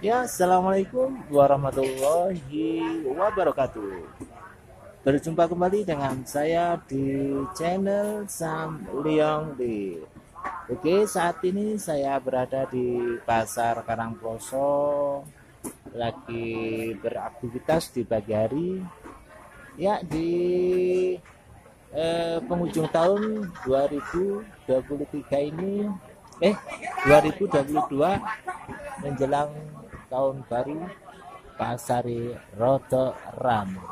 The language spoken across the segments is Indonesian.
Ya, assalamualaikum warahmatullahi wabarakatuh. Berjumpa kembali dengan saya di channel Sam Liong Di. Oke, saat ini saya berada di Pasar Karangploso, lagi beraktivitas di pagi hari. Ya, di penghujung tahun 2023 ini, 2022 menjelang tahun baru, pasar rada rame.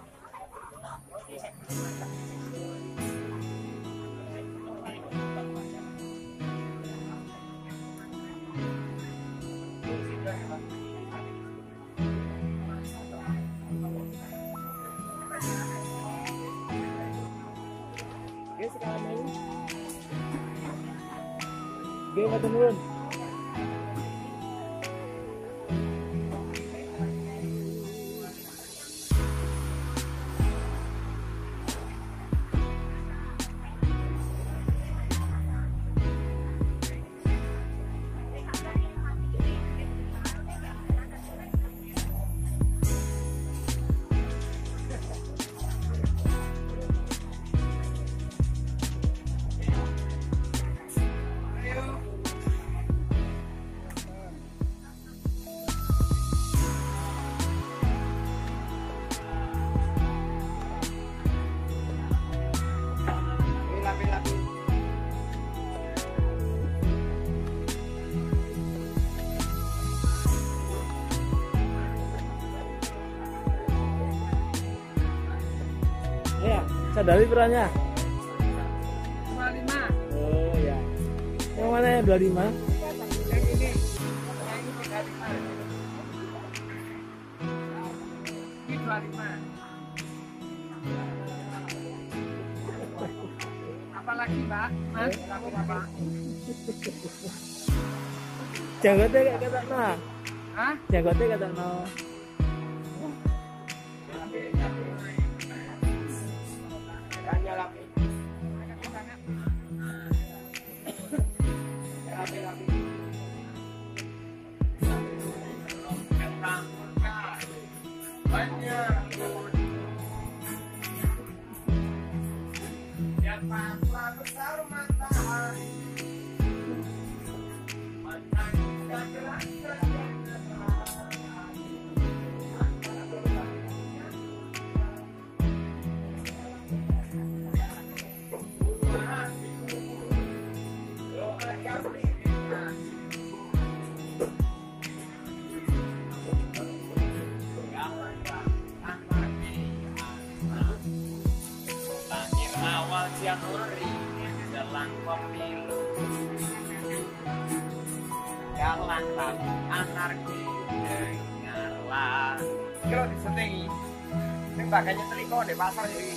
Oke, sekarang ini oke, matur nuwun. Ya, sadari perannya. 25. Oh ya. Yang mana yang 25? Yang ini 35. Ini 25. Apalagi Mbak? Mas, apa? Janggote kayak kata no. Hah? Janggote kata no. Januari jelang pemilu, jalan tapi anarki dengarlah. Kalau disetingi, ini baganya teliko di pasar ini.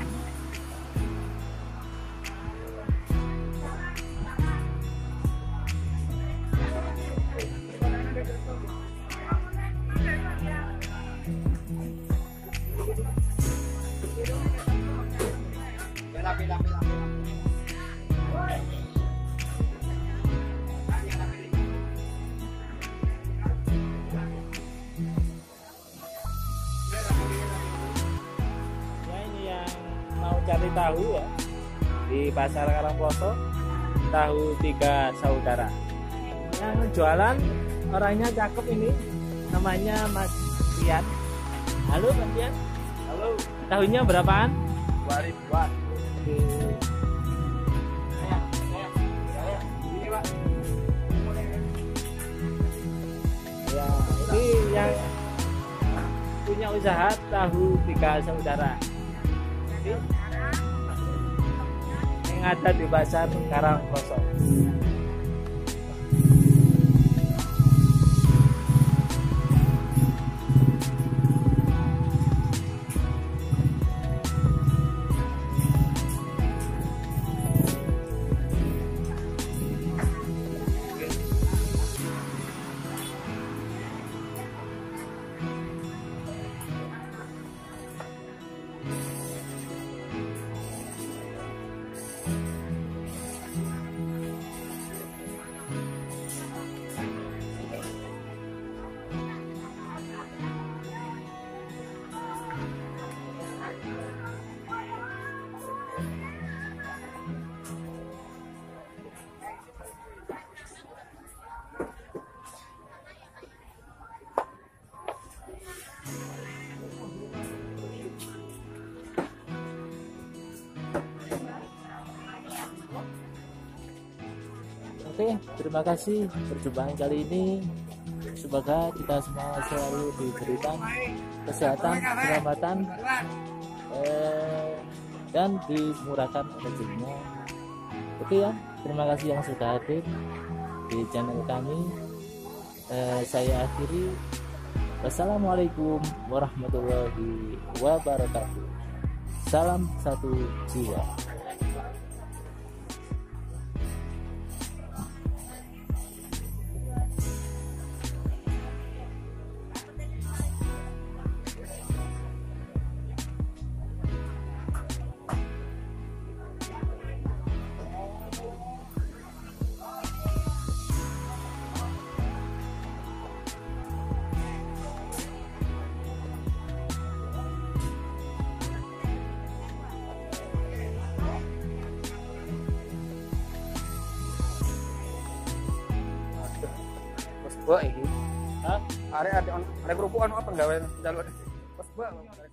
Ya, ini yang mau cari tahu ya, di Pasar Karangploso, tahu 3 saudara. Yang jualan orangnya cakep ini, namanya Mas Tian. Halo Mas Tian. Halo, Tahunya berapaan? 2000-an. Oke. Ini Pak. Ya, ini yang punya usaha tahu 3 saudara. Ini yang ada di Pasar Karangploso. Oke, terima kasih perjumpaan kali ini. Semoga kita semua selalu diberikan kesehatan, keselamatan, dan dimurahkan rezekinya. Oke ya, terima kasih yang sudah hadir di channel kami. Saya akhiri. Wassalamualaikum warahmatullahi wabarakatuh. Salam satu jiwa. Bos iki. Hah? Ada kerupuk anu apa gawe jalur. Bos